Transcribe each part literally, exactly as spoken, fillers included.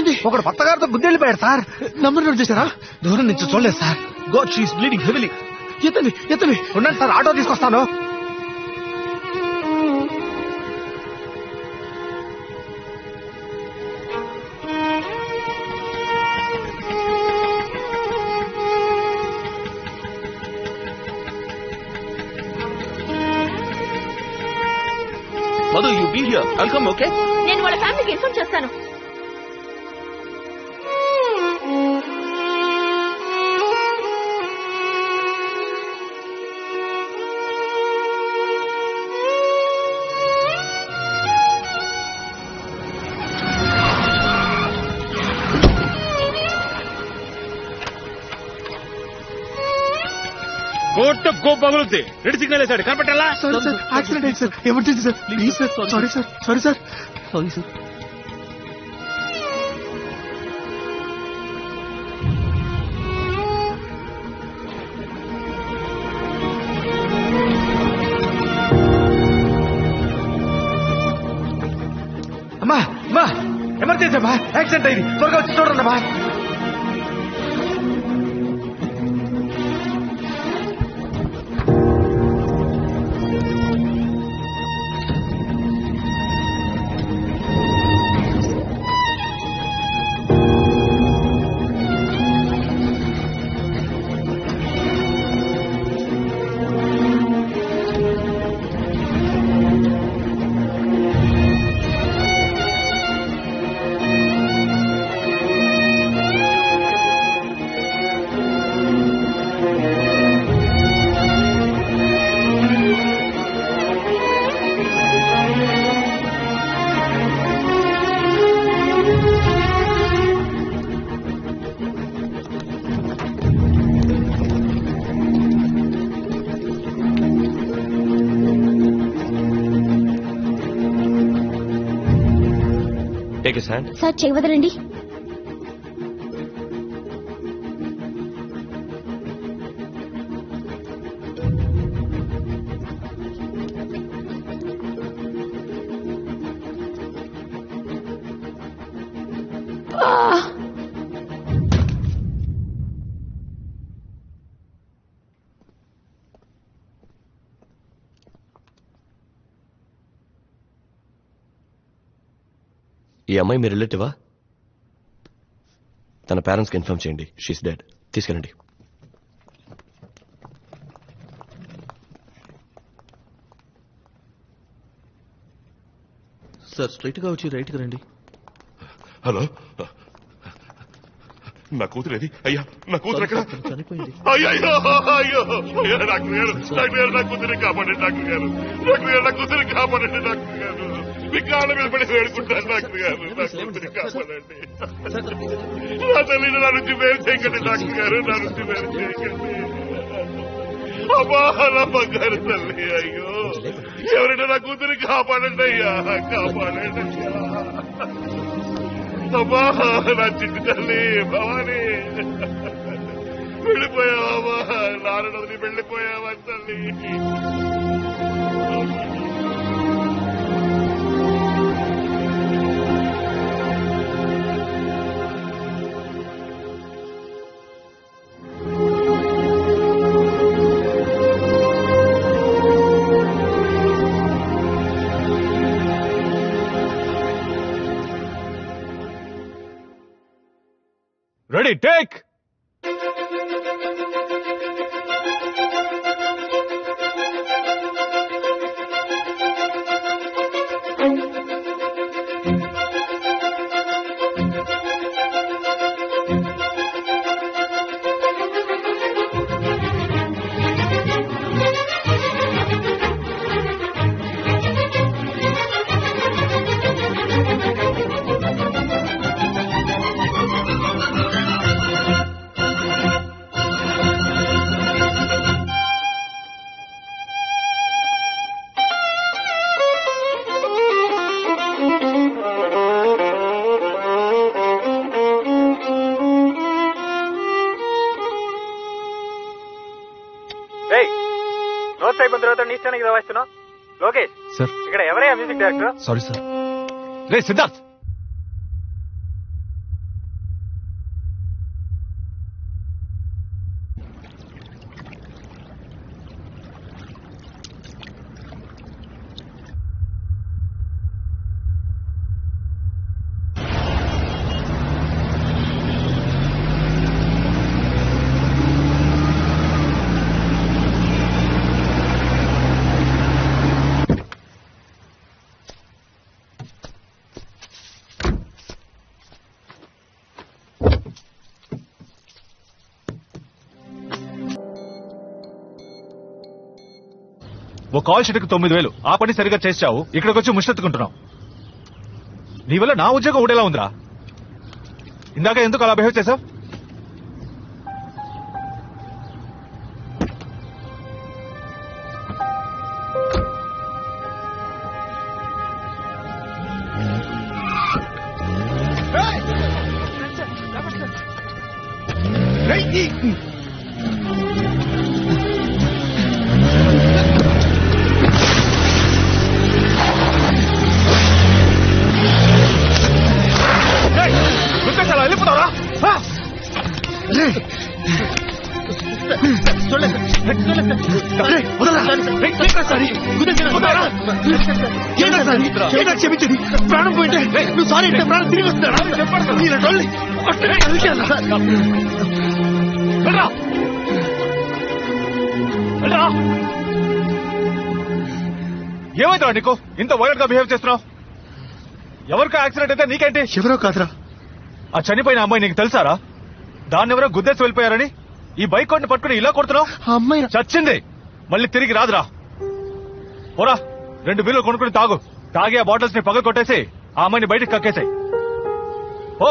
ఏమైంది? ఒకడు కొత్త గారితో గుద్ది వెళ్ళిపోయాడు సార్. నంబర్ నోట్ చేశారా? దూరం నుంచి చూడలేదు sir. God she's bleeding heavily. ఎత్తండి ఎత్తండి. ఉండండి సార్, ఆటో తీసుకొస్తాను. Madhu, you be here. I'll come. Okay, నేను వాళ్ళ ఫ్యామిలీకి ఇన్ఫార్మ్ చేస్తాను. కోర్టు గో పగులుద్ది. రెడ్ సిగ్నల్ వేసాడు, కనపట్టాలా? సారీ సార్, యాక్సిడెంట్ అయింది sir. Emergency sir. Please sir. Sorry sir. Sorry sir. Sorry sir. అమ్మా అమ్మా, ఎమర్జెన్సీ అమ్మా, యాక్సిడెంట్ అయింది. త్వరగా వచ్చి చూడండి అమ్మా. సార్ చెయ్యి వదలండి. ఈ అమ్మాయి మీ రిలేటివా? తన పేరెంట్స్కి ఇన్ఫార్మ్ చేయండి. She's dead. తీసుకెళ్ళండి. సార్, స్ట్రైట్ గా వచ్చి రైట్ గా రండి. హలో, నా కూతురు ఏది? అయ్యా, నా కూతురు ఎక్కడ? చనిపోయింది. అయ్యో అయ్యో, డాక్టర్ గారు, డాక్టర్ గారు, నా కూతురిని కాపాడండి. డాక్టర్ గారు, డాక్టర్ గారు, నా కూతురిని కాపాడండి. డాక్టర్ గారు, మీ కాళ్ళ మీద పడి వేడుకుంటాను. డాక్టర్ గారు, నా కూతురిని కాపాడండి. నా తల్లిని నా నుంచి వేరు చేయకండి. డాక్టర్ గారు, నా నుంచి వేరు చేయకండి. అమ్మా, నా బంగారు తల్లి. అయ్యో, ఎవరైనా నా కూతురిని కాపాడండి అయ్యా, కాపాడండి అయ్యా. అమ్మా, నా చిట్టి తల్లి భవాని, వెళ్ళిపోయావా? నారడని వెళ్ళిపోయావా తల్లి? Ready, take. లోకేష్ సార్, ఇక్కడ ఎవరయ్యా మ్యూజిక్ డైరెక్టర్? Sorry sir. రే సిద్ధార్థ్, ఓ కాల్ షీట్కి తొమ్మిది వేలు ఆ పని సరిగా చేసావు, ఇక్కడికి వచ్చి ముష్టెత్తుకుంటున్నావు. నీ వల్ల నా ఉద్యోగం ఊడేలా ఉందిరా. ఇందాక ఎందుకు అలా బిహేవ్ చేసావు? వెళ్ళిపోతావరా? క్షమించండి, ప్రాణం పోయింటే నువ్వు సారీ అంటే ప్రాణం తిరిగి వస్తాడా? ఏమైందా నీకు ఇంత వైలెంట్ గా బిహేవ్ చేస్తున్నావు? ఎవరికో యాక్సిడెంట్ అయితే నీకేంటి? ఎవరో కాదురా, ఆ చనిపోయిన అమ్మాయి నీకు తెలుసారా? దాన్ని ఎవరో గుద్దేసి వెళ్ళిపోయారని ఈ బైక్ కొట్టి పట్టుకుని ఇలా కొడుతున్నావు. ఆ అమ్మాయి చచ్చింది, మళ్ళీ తిరిగి రాదురా. పోరా, రెండు బిల్లు కొనుక్కుని తాగు. తాగి ఆ బాటిల్స్ ని పగలు కొట్టేసి ఆ అమ్మాయిని బయటకు కక్కేసాయి. ఓ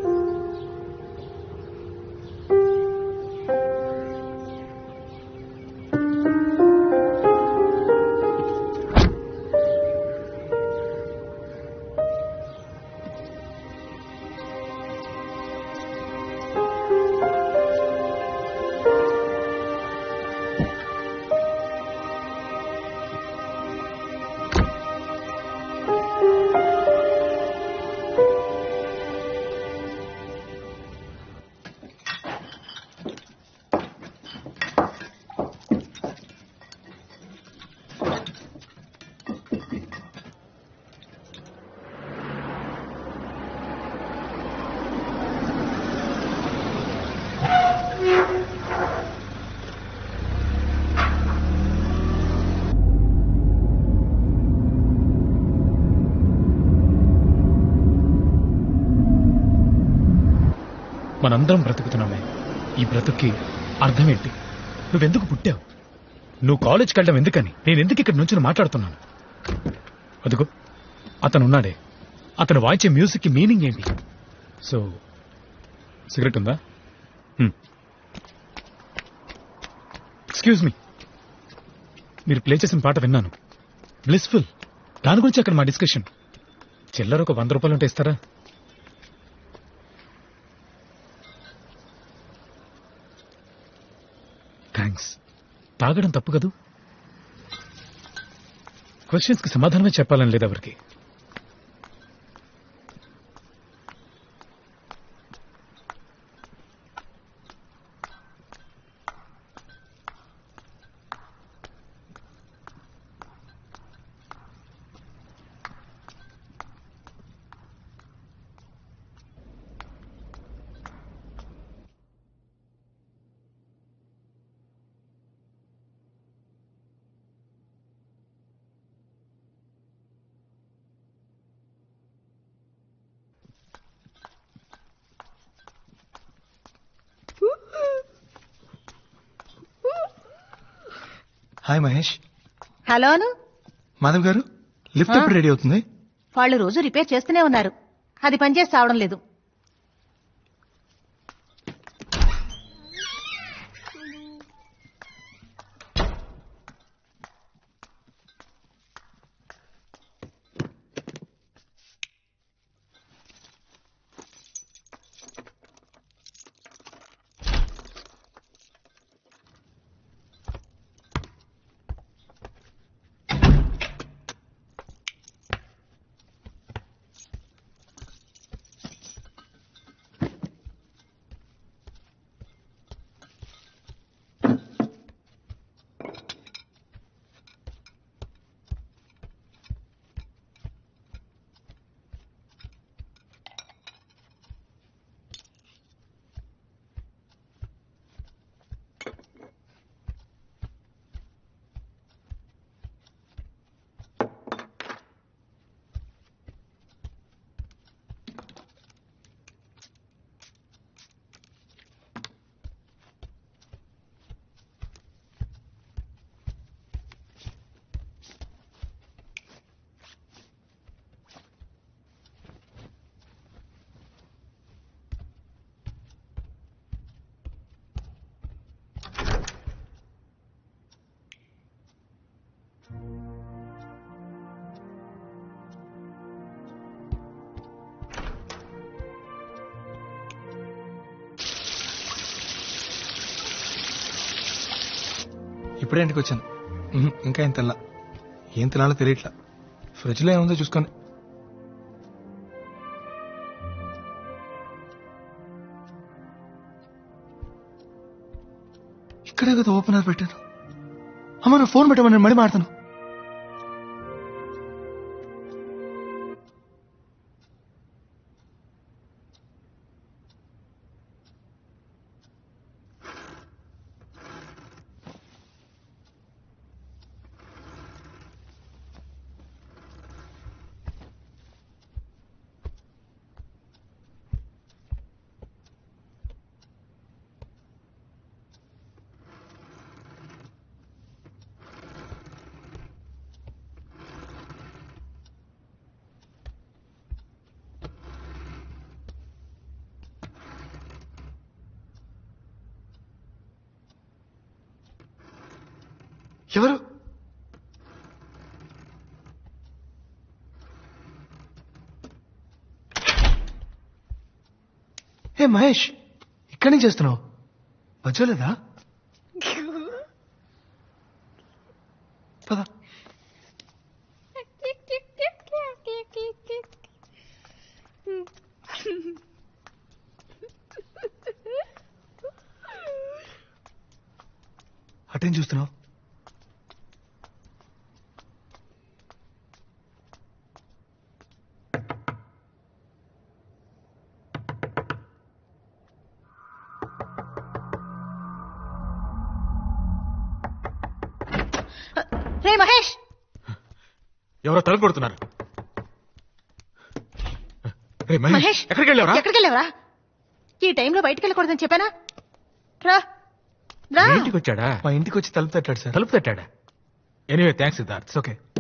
మనందరం బ్రతుకుతున్నామే. ఈ బ్రతుక్కి అర్థం ఏంటి? నువ్వెందుకు పుట్టావు? నువ్వు కాలేజ్కి వెళ్ళడం ఎందుకని? నేను ఎందుకు ఇక్కడ నుంచి మాట్లాడుతున్నాను? అదిగో అతను ఉన్నాడే, అతను వాయించే మ్యూజిక్ కి మీనింగ్ ఏంటి? సో సిగరెట్ ఉందా? ఎక్స్క్యూజ్ మీ, మీరు ప్లే చేసిన పాట విన్నాను, బ్లిస్ఫుల్. దాని గురించి అక్కడ మా డిస్కషన్. చిల్లర ఒక వంద రూపాయలు ఉంటే ఇస్తారా? థ్యాంక్స్. తాగడం తప్పు కదూ? క్వశ్చన్స్ కి సమాధానమే చెప్పాలని లేదు ఎవరికి. హాయ్ మహేష్. హలో అను. మాధవ్ గారు, లిఫ్ట్ ఎప్పుడు రెడీ అవుతుంది? వాళ్ళు రోజు రిపేర్ చేస్తూనే ఉన్నారు, అది పనిచేసి రావడం లేదు. ఇప్పుడే ఇంటికి వచ్చాను. ఉహుం, ఇంకా ఏం తెల్లా. ఏం తినాలో తెలియట్లా. ఫ్రిడ్జ్ లో ఏముందో చూసుకొని. ఇక్కడే కదా ఓపెనర్ పెట్టాను. అమ్మ నా ఫోన్ పెట్టమని నేను మడి మాడతాను. ఎవరు? ఏ మహేష్, ఇక్కడి నుంచి చేస్తున్నావు? వచ్చలేదా? పద. అటేం చూస్తున్నావు? రే మహేష్, ఎవరో తలుపు కొడుతున్నారు. రే మహేష్, మహేష్ ఎక్కడికి వెళ్ళావరా? ఎక్కడికి వెళ్ళావరా? ఈ టైంలో బయటకు వెళ్ళకూడదని చెప్పానా? రా రా. ఇంటికి వచ్చాడా? మా ఇంటికి వచ్చి తలుపు తట్టాడు సార్. తలుపు తట్టాడా? Anyway thanks Siddharth. ఓకే.